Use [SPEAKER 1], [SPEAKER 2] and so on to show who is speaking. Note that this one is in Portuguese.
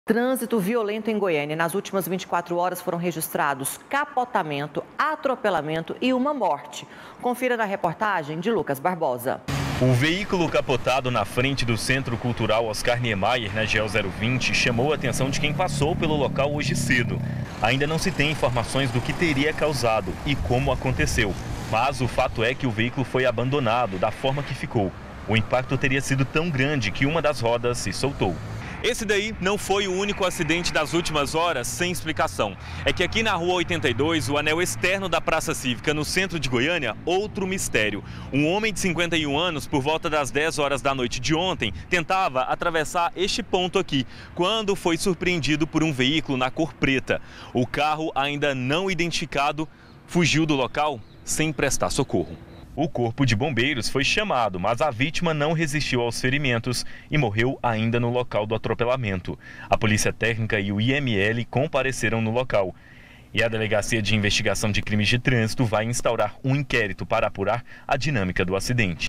[SPEAKER 1] Trânsito violento em Goiânia. Nas últimas 24 horas foram registrados capotamento, atropelamento e uma morte. Confira na reportagem de Lucas Barbosa.
[SPEAKER 2] O veículo capotado na frente do Centro Cultural Oscar Niemeyer, na GO 020, chamou a atenção de quem passou pelo local hoje cedo. Ainda não se tem informações do que teria causado e como aconteceu, mas o fato é que o veículo foi abandonado da forma que ficou. O impacto teria sido tão grande que uma das rodas se soltou. Esse daí não foi o único acidente das últimas horas sem explicação. É que aqui na Rua 82, o anel externo da Praça Cívica, no centro de Goiânia, outro mistério. Um homem de 51 anos, por volta das 10 horas da noite de ontem, tentava atravessar este ponto aqui, quando foi surpreendido por um veículo na cor preta. O carro, ainda não identificado, fugiu do local sem prestar socorro. O corpo de bombeiros foi chamado, mas a vítima não resistiu aos ferimentos e morreu ainda no local do atropelamento. A Polícia Técnica e o IML compareceram no local. E a Delegacia de Investigação de Crimes de Trânsito vai instaurar um inquérito para apurar a dinâmica do acidente.